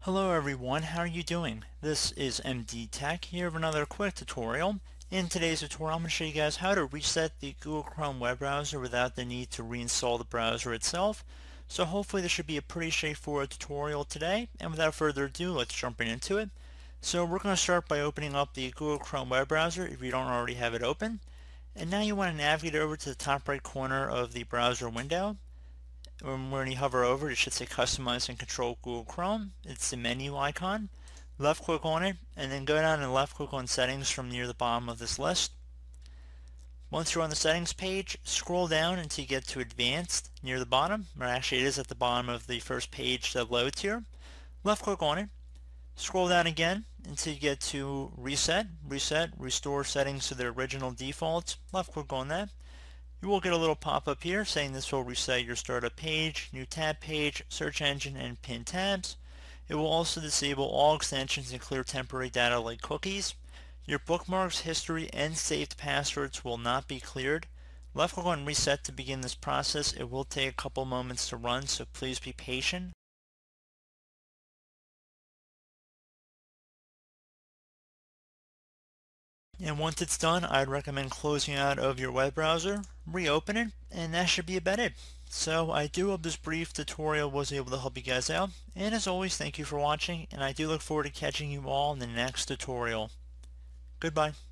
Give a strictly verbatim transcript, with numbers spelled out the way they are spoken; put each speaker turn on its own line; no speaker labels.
Hello everyone, how are you doing? This is M D Tech here with another quick tutorial. In today's tutorial, I'm going to show you guys how to reset the Google Chrome web browser without the need to reinstall the browser itself. So hopefully this should be a pretty straightforward tutorial today, and without further ado, let's jump right into it. So we're going to start by opening up the Google Chrome web browser if you don't already have it open. And now you want to navigate over to the top right corner of the browser window. When you hover over, it should say Customize and Control Google Chrome. It's the menu icon. Left click on it, and then go down and left click on Settings from near the bottom of this list. Once you're on the Settings page, scroll down until you get to Advanced near the bottom, or actually it is at the bottom of the first page that loads here. Left click on it. Scroll down again until you get to Reset, Reset, Restore Settings to their original defaults. Left click on that. You will get a little pop-up here saying this will reset your startup page, new tab page, search engine, and pin tabs. It will also disable all extensions and clear temporary data like cookies. Your bookmarks, history, and saved passwords will not be cleared. Left click on Reset to begin this process. It will take a couple moments to run, so please be patient. And once it's done, I'd recommend closing out of your web browser, reopen it, and that should be about it. So I do hope this brief tutorial was able to help you guys out, and as always, thank you for watching, and I do look forward to catching you all in the next tutorial. Goodbye.